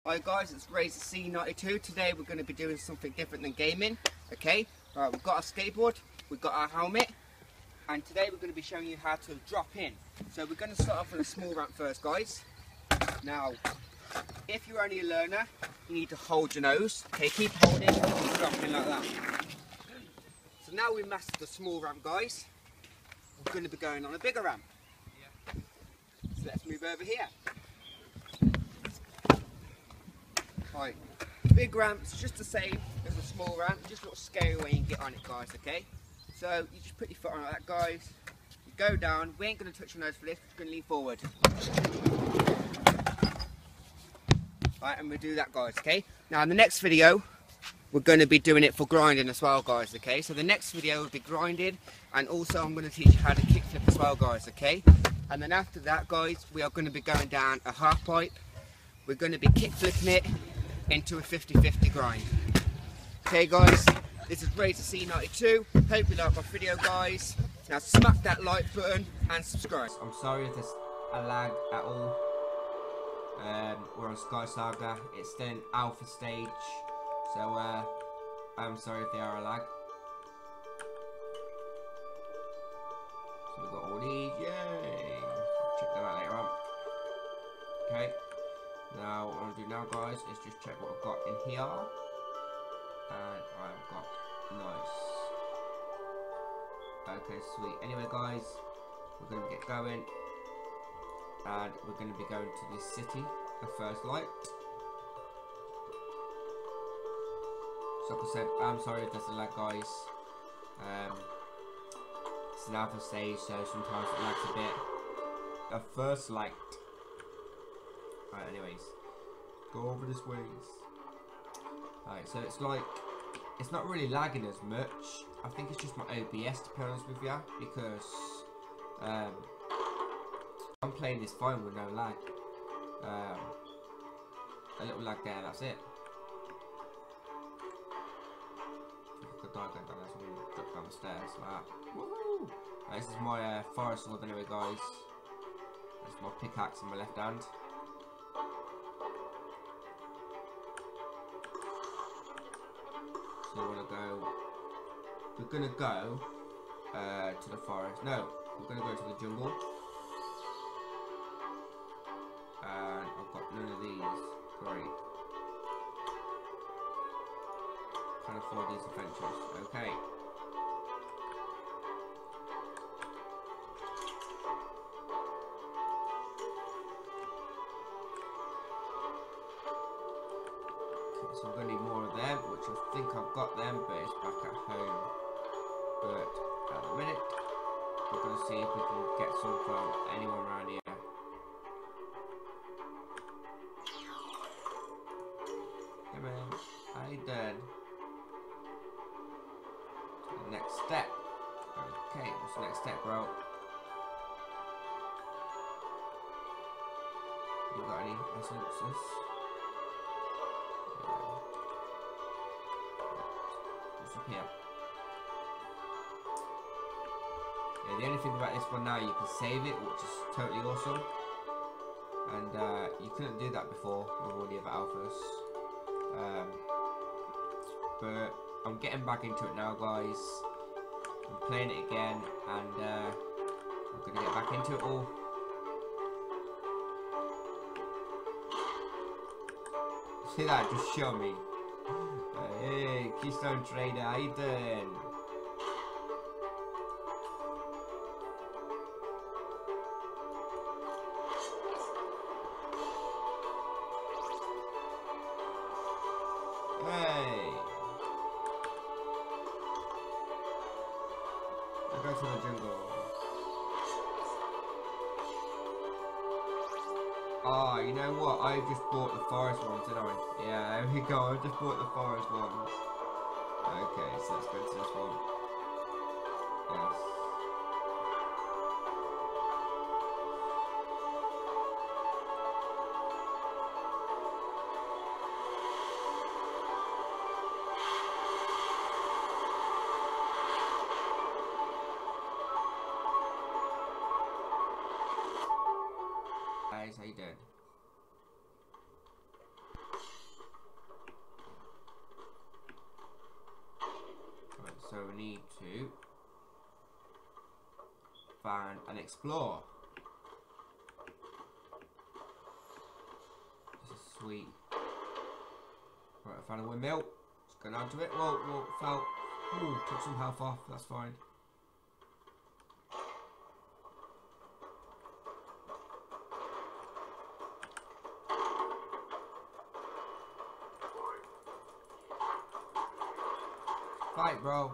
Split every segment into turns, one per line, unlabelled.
Hi guys, it's Razor C92. Today we're going to be doing something different than gaming. Okay, right, we've got our skateboard, we've got our helmet, and today we're going to be showing you how to drop in. So we're going to start off with a small ramp first, guys. Now, if you're only a learner, you need to hold your nose. Okay, keep holding and keep dropping like that. So now we've mastered the small ramp, guys. We're going to be going on a bigger ramp. So let's move over here. Right, big ramp's just the same as a small ramp, just a little scary way you can get on it, guys, okay? So you just put your foot on like that, guys. You go down, we ain't going to touch your nose for this, we're just going to lean forward. Right, and we'll do that, guys, okay? Now in the next video, we're going to be doing it for grinding as well, guys, okay? So the next video will be grinding, and also I'm going to teach you how to kickflip as well, guys, okay? And then after that, guys, we are going to be going down a half pipe. We're going to be kickflipping it into a 50-50 grind. Okay guys, this is Razor C92. Hope you like my video, guys. Now smack that like button and subscribe. I'm sorry if there's a lag at all. We're on SkySaga. It's still in alpha stage, so I'm sorry if there are a lag. So we've got all these, yay! Check them out later on. Okay. Now, what I'm going to do now, guys, is just check what I've got in here. And I've got nice. Okay, sweet. Anyway, guys, we're going to get going. And we're going to be going to this city, the first light. So, like I said, I'm sorry if there's a lag, guys. It's an alpha stage, so sometimes it lags a bit. The first light. Alright, anyways, go over this ways. Alright, so it's like, it's not really lagging as much. I think it's just my OBS, to be honest with you, because I'm playing this fine with no lag. A little lag there, that's it. Drop down the stairs like that. Woohoo! This is my forest sword anyway, guys. That's my pickaxe in my left hand. We're gonna go to the forest. No, we're gonna go to the jungle. And I've got none of these. Great. Can't afford these adventures. Okay. So I'm going to need more of them, which I think I've got them, but it's back at home. But at the minute, we're going to see if we can get some from anyone around here. Come on, how you doing? The next step. Okay, what's the next step, bro? You got any essences? Here. Yeah, the only thing about this one now, you can save it, which is totally awesome, and you couldn't do that before with all the other alphas. But I'm getting back into it now, guys. I'm playing it again, and I'm gonna get back into it all. See that? Just show me. Hey, Keystone Trader, how you doing? Hey! I'll go to the jungle. Ah, you know what? I just bought the forest ones, didn't I? Yeah, there we go. I just bought the forest ones. Okay, so let's go to this one. Yes. Guys, how you doing? expand, and explore. This is sweet. Right, I found a windmill. Let's go down to it. Whoa, whoa, fell. Ooh, took some health off. That's fine. Fight, bro.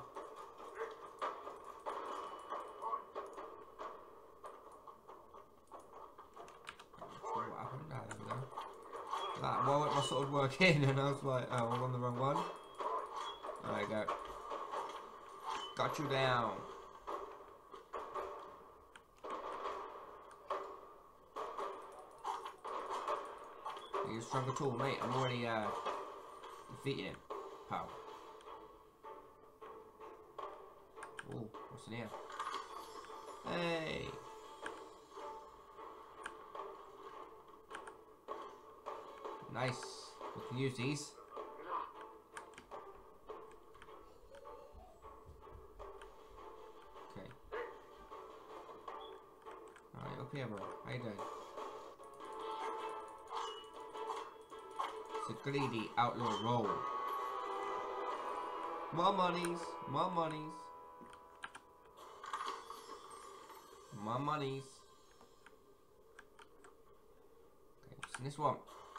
What happened? Ah, there we go. That my sword working, and I was like, oh, I'm on the wrong one. There you go. Got you down. You're strong at all, mate. I'm already defeating him, pal. Oh, what's in here? Hey! Nice. We can use these. Okay. Alright, up here, bro. How you doing? It's a greedy outlaw roll. More monies. More monies. My monies. Okay, what's in this one?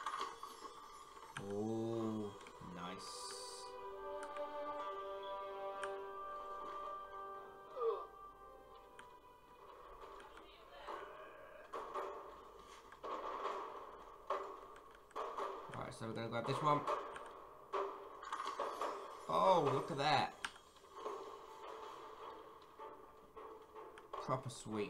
Oh, nice. Alright, so we're gonna grab this one. Oh, look at that. Proper sweet.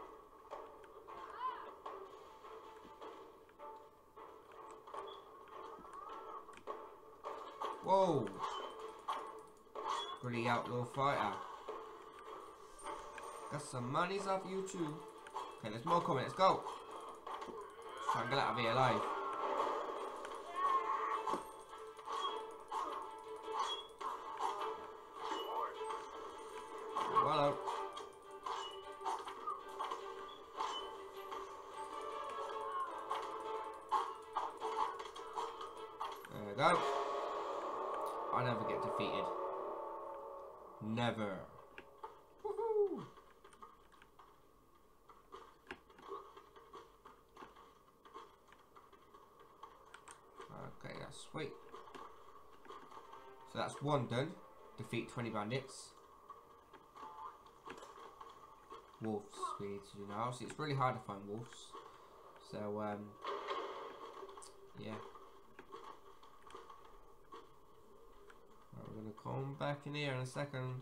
Whoa! Pretty outlaw fighter. Got some monies off you too. Okay, there's more coming. Let's go. Let's try and get out of here alive. Hello. There we go. I never get defeated. Never. Woohoo! Okay, that's sweet. So that's one done. Defeat 20 bandits. Wolves we need to do now. See, it's really hard to find wolves. So, yeah. Right, we're going to come back in here in a second.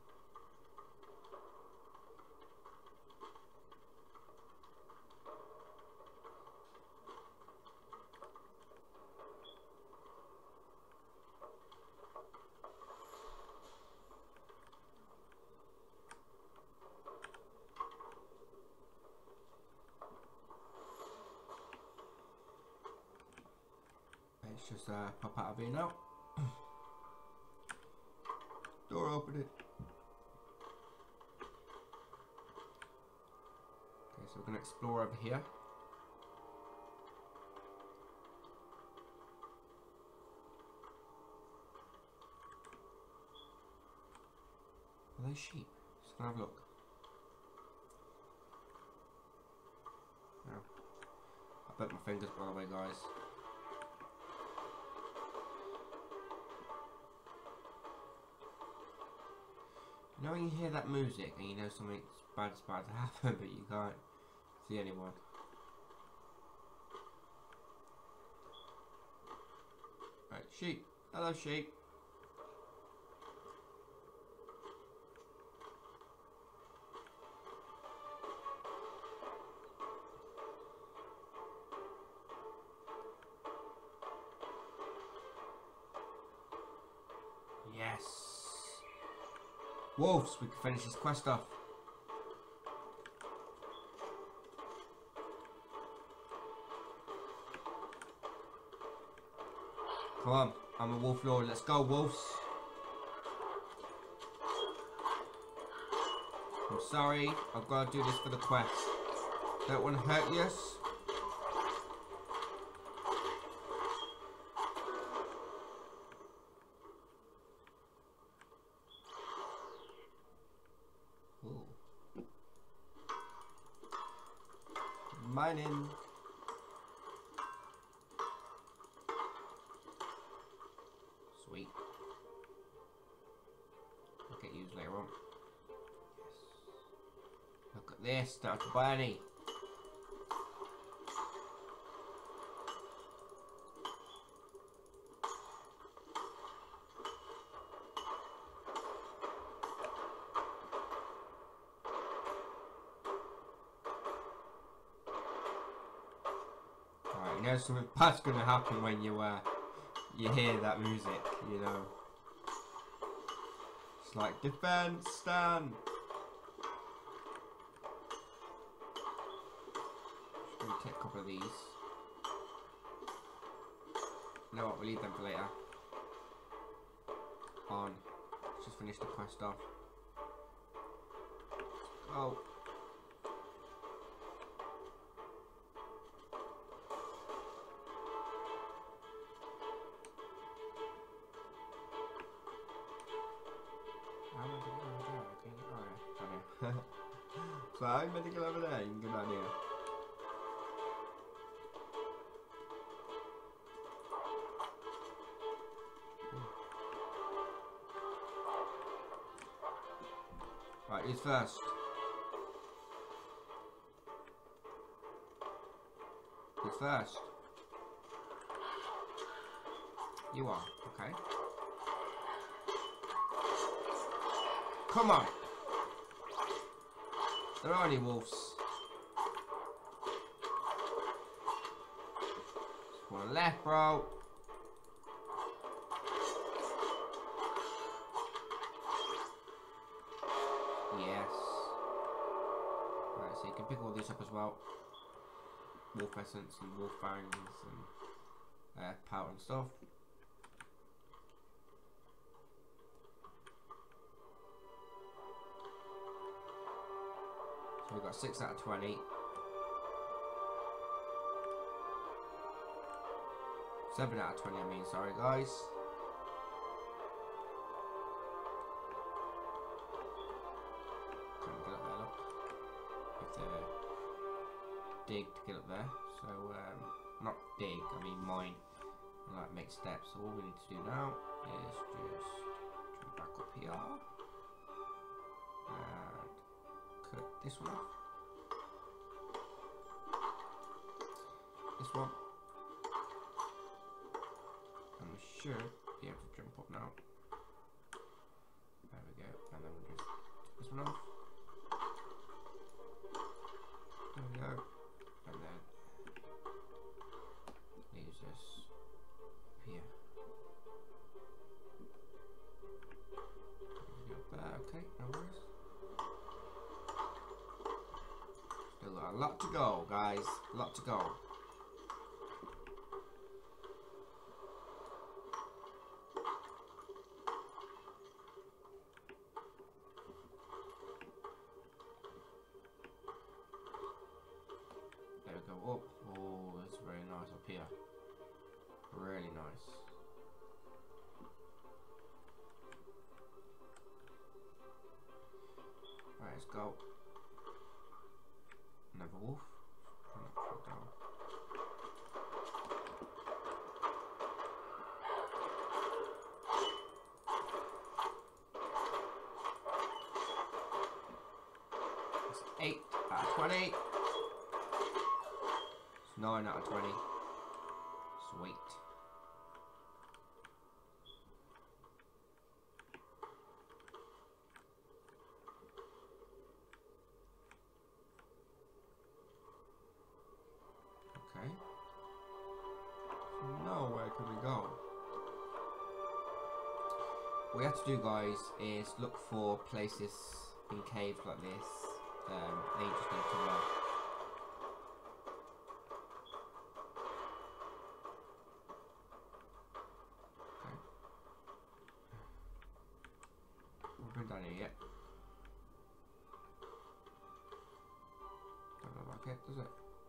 Let's just pop out of here now. Door opening. Okay, so we're going to explore over here. Are they sheep? Just gonna have a look. No. I burnt my fingers by the way, guys. You know when you hear that music and you know something bad's about to happen, but you can't see anyone. Right, sheep. Hello, sheep. Yes. Wolves, we can finish this quest off. Come on, I'm a wolf lord. Let's go, wolves. I'm sorry, I've got to do this for the quest. Don't want to hurt you. Ooh. Mining. Sweet. I'll get used later on. Yes. Look at this, don't have to buy any. Alright, you know something bad's gonna happen when you hear that music, you know. It's like, defense, stand! Just gonna take a couple of these. You know what, we'll leave them for later. On. Let's just finish the quest off. Oh. So I'm meant to go over there, you can go down here. Right, who's first? Who's first? You are, okay. Come on! There are any wolves. Just one left, bro. Yes. Right, so you can pick all these up as well. Wolf essence and wolf fangs and powder and stuff. So we've got 6 out of 20. 7 out of 20, I mean, sorry guys. Can't get up there, look. You have to dig to get up there. So, not dig, I mean mine. And like make steps. So all we need to do now is just jump back up here. And cut this one off. This one. And we should be able to jump up now. There we go. And then we'll just take this one off. There we go. And then leaves this up here. There, okay, no worries. Still got a lot to go, guys. A lot to go. There we go up. Oh, that's very nice up here. Really nice. Right, let's go. Another wolf. Down. That's 8 out of 20. It's 9 out of 20. Sweet. Okay. So now where can we go? What we have to do, guys, is look for places in caves like this. They just need to run. Okay. We've been down here yet. it, does it?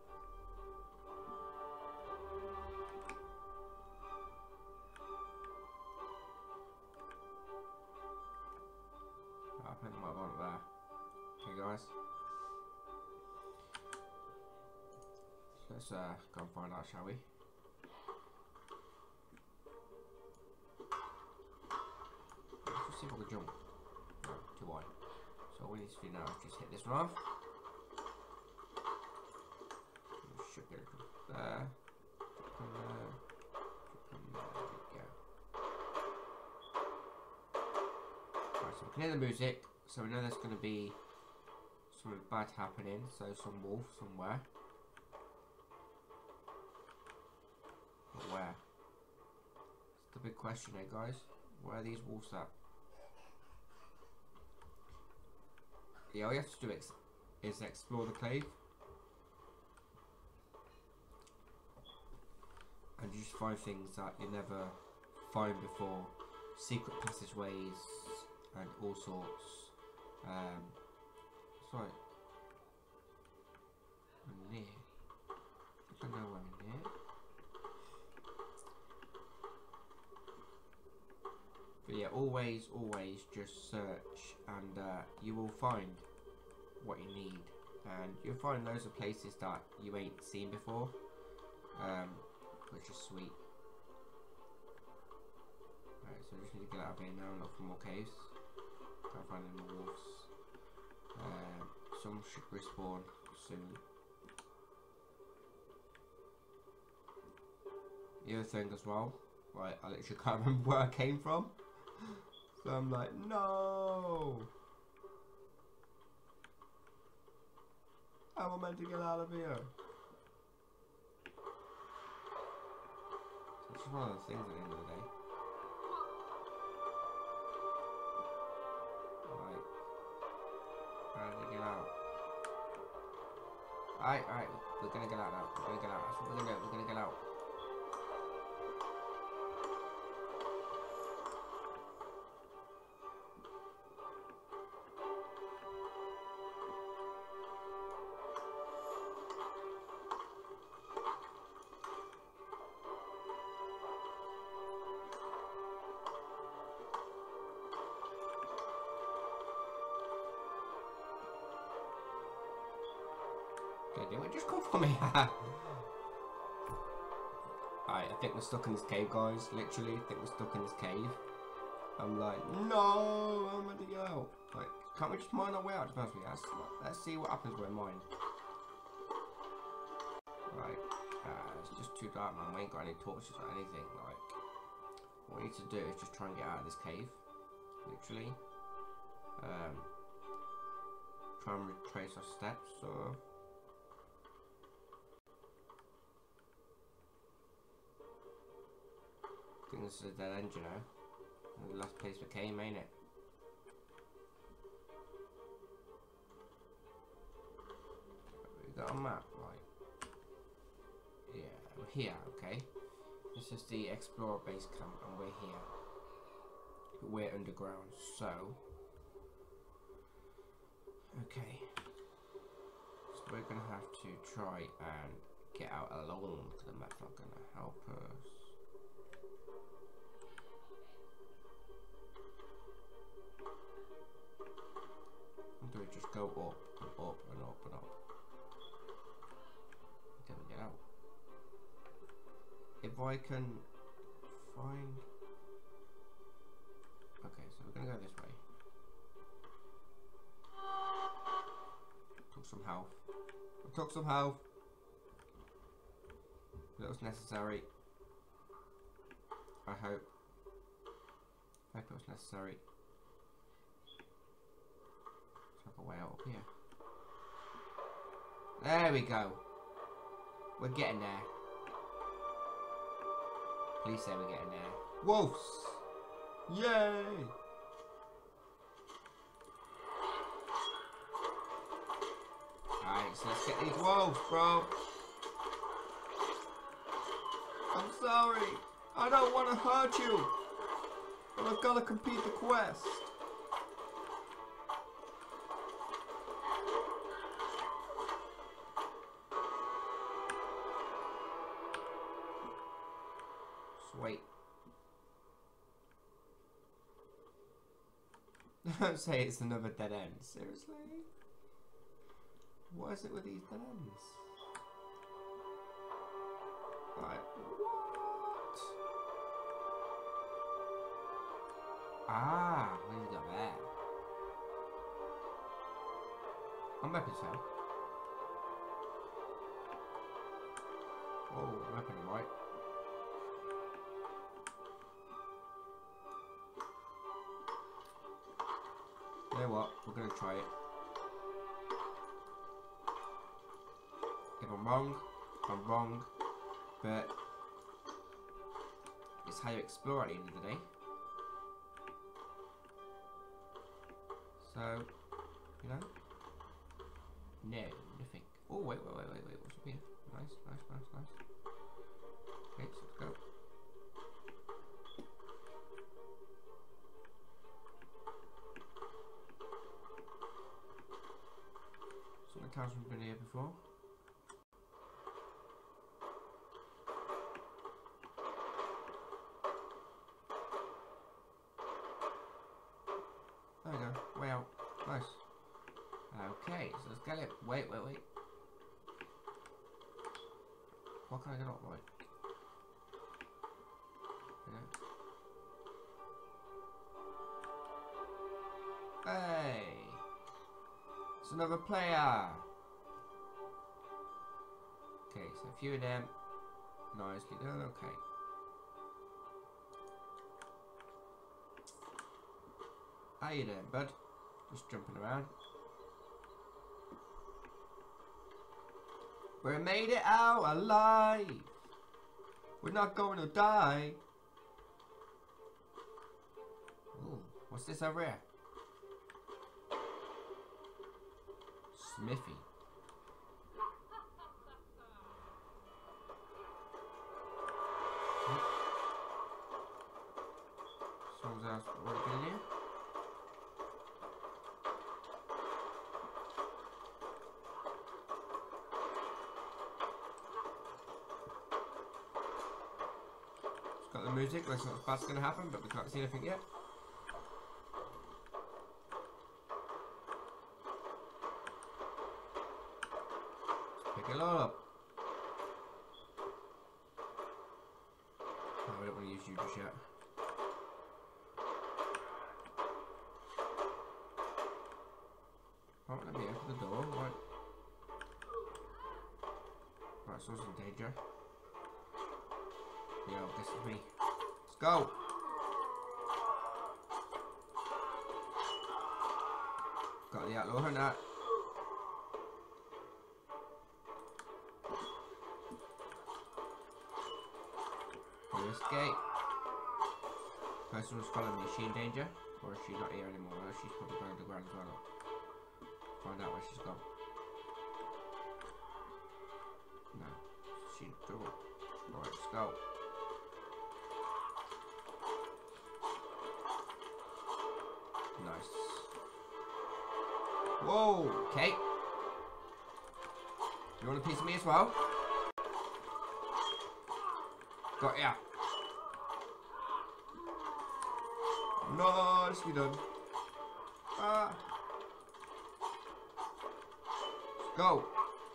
I think I might want it there. Okay, guys. So let's go and find out, shall we? Let's just see if I can jump. No, too wide. So all we need to do now is just hit this one off. We should get it from there. From there. From there. There we go. Right, so we can hear the music, so we know there's going to be something bad happening, so some wolf somewhere. But where? That's the big question here, guys. Where are these wolves at? Yeah, all you have to do is explore the cave. And you just find things that you never find before. Secret passageways and all sorts. Sorry. I'm near. I know where I'm near. But yeah, always just search and you will find what you need. And you'll find loads of places that you ain't seen before. Which is sweet. Alright, so I just need to get out of here now and look for more caves. Can't find any more wolves. Some should respawn soon. The other thing as well, right, I literally can't remember where I came from. So I'm like, no! How am I meant to get out of here? So it's just one of the things at the end of the day. Right. How do we get out? Alright, we're gonna get out now. We're gonna get out. That's what we're gonna do. We're gonna get out. Okay, didn't it just come for me? Alright, I think we're stuck in this cave, guys. Literally, I think we're stuck in this cave. I'm like, no, I'm meant to get out. Like, can't we just mine our way out? To be honest with you, let's see what happens when we mine. Right, it's just too dark, man. We ain't got any torches or anything. Like, what we need to do is just try and get out of this cave. Literally. Try and retrace our steps, so. I think this is a dead end, you know. The last place we came, ain't it? We got a map, right? Yeah, we're here, okay. This is the Explorer base camp, and we're here. We're underground, so. Okay. So we're gonna have to try and get out alone, because the map's not gonna help us. Do we just go up and up and up and up until we get out? If I can find... Okay, so we're gonna go this way. Took some health. I took some health. That was necessary. I hope. I hope it was necessary. Like a way out up here. There we go. We're getting there. Please say we're getting there. Wolves! Yay! Alright, so let's get these wolves, bro. I'm sorry. I don't want to hurt you. But I've got to complete the quest.
Let's wait. Don't say it's another dead end. Seriously? What is it with these dead ends? Like, what? Ah, what have you got there? I'm happy to tell. Oh, I'm happy to right. You know what? We're gonna try it. If I'm wrong, I'm wrong. But it's how you explore at the end of the day. So, you know? No, nothing. Oh, wait. What's up here? Nice. Okay, so let's go. So many times we've been here before. There we go. Way out. Nice. Okay, so let's get it. Wait. What can I get up right? Yeah. Hey! It's another player! Okay, so a few of them nicely done, okay. How you doing, bud? Just jumping around. We made it out alive! We're not going to die! Ooh, what's this over here? Smithy. Someone's asked what we're gonna do. It's got the music, looks like that's gonna happen, but we can't see anything yet. Pick it all up. Oh, I don't want to use you just yet. Oh, let me open the door. Right. Right, someone's in danger. Yo, this is me. Let's go! Got the outlaw and that. You escape. Person was following me. Is she in danger? Or is she not here anymore? No, she's probably going to the ground as well. Find out where she's gone. No. She's in trouble. Alright, let's go. Nice. Whoa! Okay. You want a piece of me as well? Got ya. Nicely done. Let's go.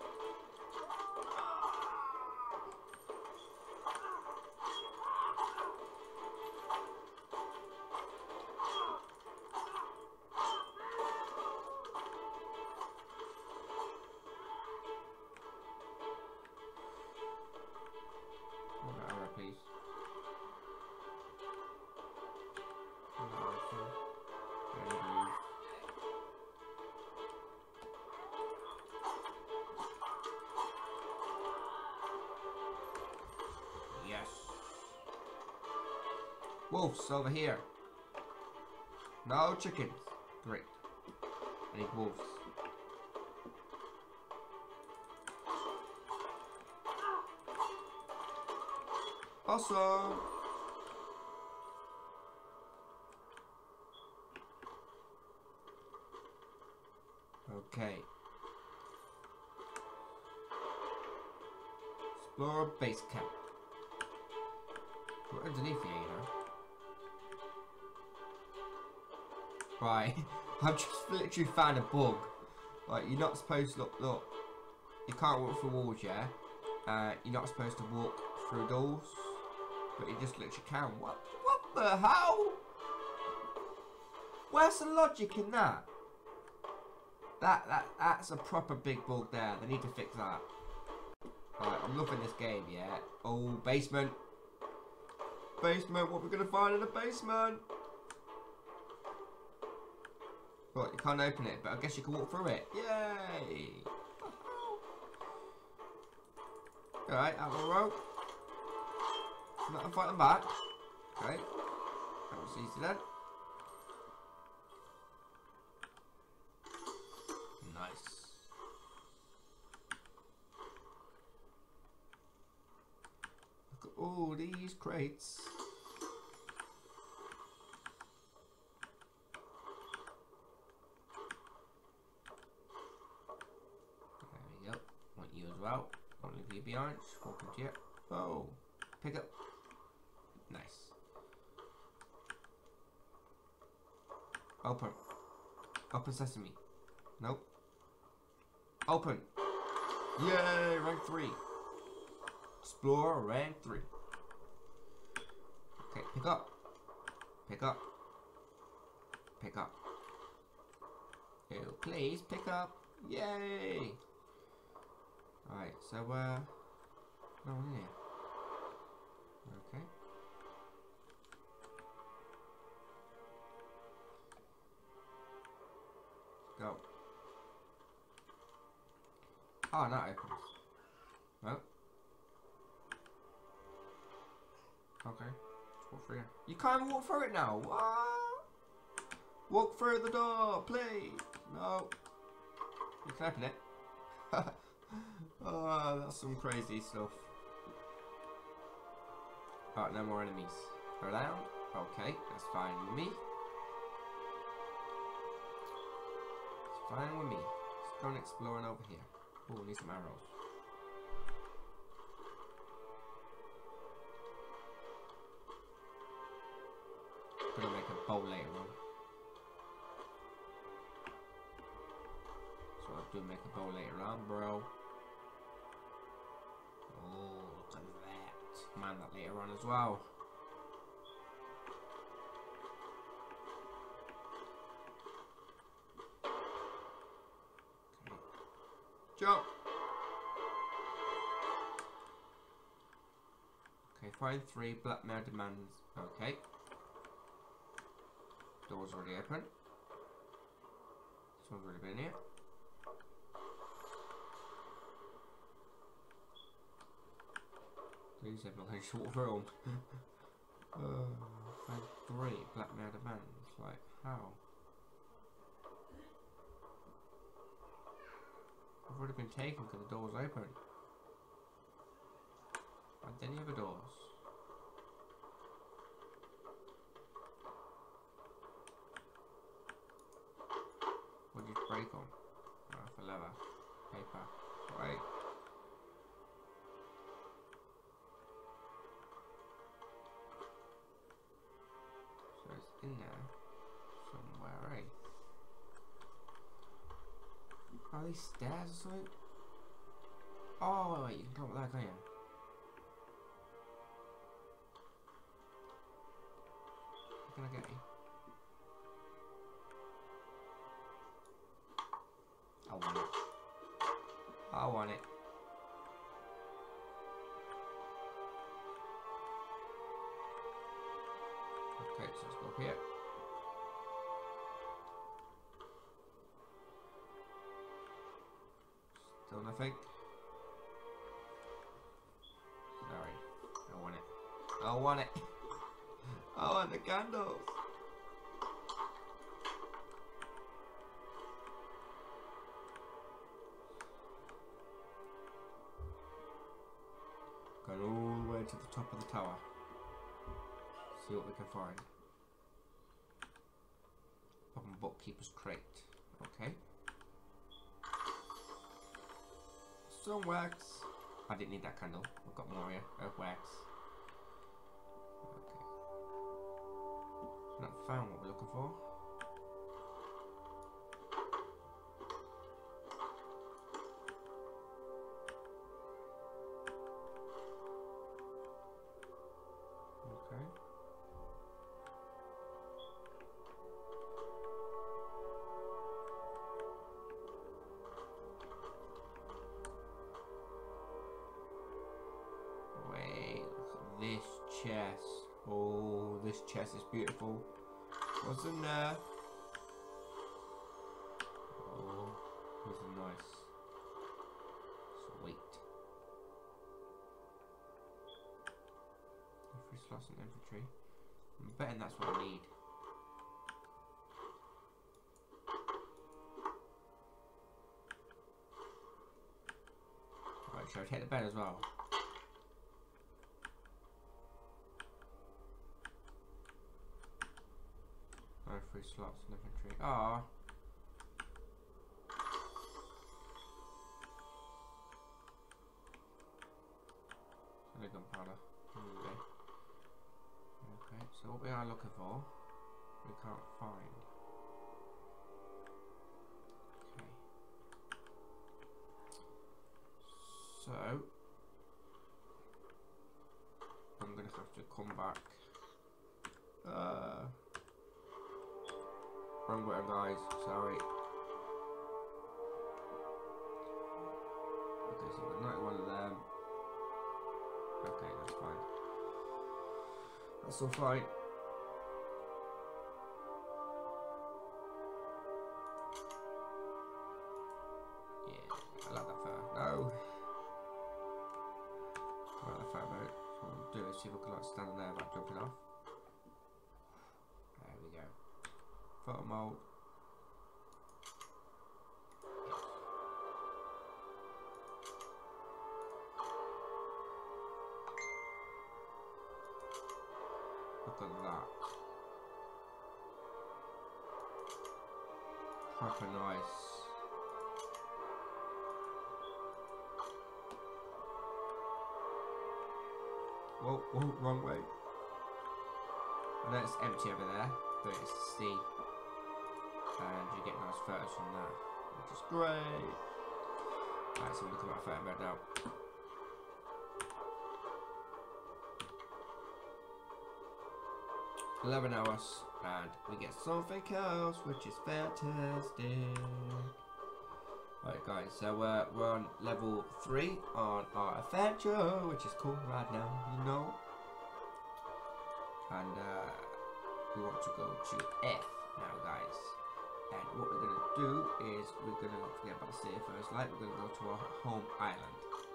One arrow, please. Yes. Wolves over here. No chickens. Great. I need wolves. Awesome. Okay. Explore base camp. We're underneath here, you know. Right, I've just literally found a bug. Like, you're not supposed to look. You can't walk through walls, yeah. You're not supposed to walk through doors, but you just literally can. What the hell? Where's the logic in that? That's a proper big bug there. They need to fix that. Right, I'm loving this game, yeah. Oh, basement. Basement, what we're gonna find in the basement? Right, you can't open it, but I guess you can walk through it. Yay! Alright, out of the rope. Not fighting back. Okay. That was easy then. Nice. Look at all these crates. There we go. Want you as well. Won't leave you behind. Just walk into it. Oh. Pick up. Nice. Open. Open sesame. Nope. Open. Yay! Rank 3. Explore rank 3. Okay, pick up. Pick up. Pick up. Ew, please pick up. Yay! Alright, so no one in here. Okay. Go. Oh, that opens. No. Okay. Let's walk through here. You can't walk through it now. What? Walk through the door, please. No. You can open it. Oh, that's some crazy stuff. Alright, no more enemies around. Okay, that's fine with me. It's fine with me. Let's go and exploring over here. Oh, we need some arrows. Gonna make a bow later on. So I'll do make a bow later on, bro. Oh, look at that. Man, that later on as well. Okay. Jump! Okay, find 3 blackmail demands. Okay. Door's already open. This one's already been here. Please have not a short room. Find 3 blackmail demands. Like, how? I've already been taken because the door's open. Find any other doors. What did you break on? Oh, for leather. Paper. Right. So it's in there somewhere, right? Are these stairs or something? Oh, wait, you can come up there, can't you? Can I get you? I want it. I want it. Okay, so let's go up here. Still nothing. Sorry. I want it. I want it. I want the candles. Going all the way to the top of the tower. See what we can find. Open bookkeeper's crate. Okay. Some wax. I didn't need that candle. I've got more here. Wax. found what we're looking for. Okay. Wait, look at this chest. Oh, this chest is beautiful. What's in there? Oh, this is nice. Sweet. 3 slots in infantry. I'm betting that's what I need. Right, shall I take the bed as well? No 3 slots in infantry. Ah. Only gunpowder. Okay, so what we are looking for, we can't find. Okay. So I'm gonna have to come back. Wrong button, guys. Sorry. Okay, so we've got 91 of them. Okay, that's fine. That's all fine. Yeah, I like that fur. No. I like that fur mode. So what I'll do is see if I can like stand there without jumping off. There we go. Photo mode. Look at that. Proper nice. Whoa, whoa, wrong way. I know it's empty over there, but it's the sea. And you get nice photos from that, which is great. Right, so we're looking at my photo mode now. $11 hours, and we get something else, which is fantastic. Right, guys, so we're on level 3 on our adventure, which is cool right now, you know. And we want to go to F now, guys. And what we're going to do is we're going to not forget about the city first light. We're going to go to our home island.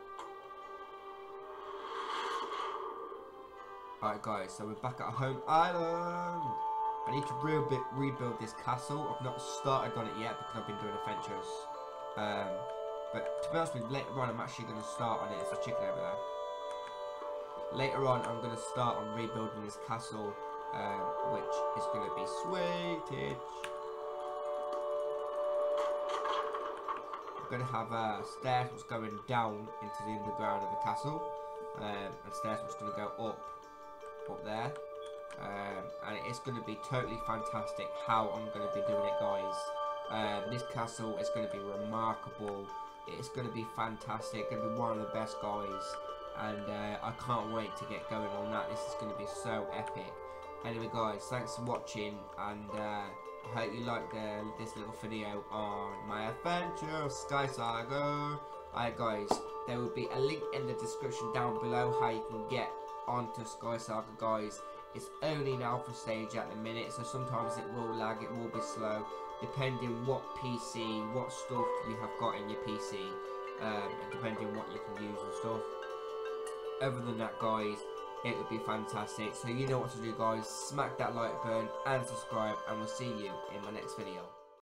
Alright guys, so we're back at our home island. I need to rebuild this castle. I've not started on it yet because I've been doing adventures. But to be honest with you, later on I'm actually going to start on it. It's a chicken over there. Later on I'm going to start on rebuilding this castle, which is going to be sweetage. I'm going to have stairs which going down into the underground of the castle, and stairs which are going to go up there, and it's going to be totally fantastic how I'm going to be doing it, guys. This castle is going to be remarkable. It's going to be fantastic. Going to be one of the best, guys, and I can't wait to get going on that. This is going to be so epic. Anyway, guys, thanks for watching, and I hope you liked this little video on my adventure of SkySaga. Alright, guys, there will be a link in the description down below how you can get onto SkySaga, guys. It's only an alpha stage at the minute, so sometimes it will lag, it will be slow, depending what PC, what stuff you have got in your PC, depending what you can use and stuff. Other than that, guys, it would be fantastic. So you know what to do, guys. Smack that like button and subscribe, and we'll see you in my next video.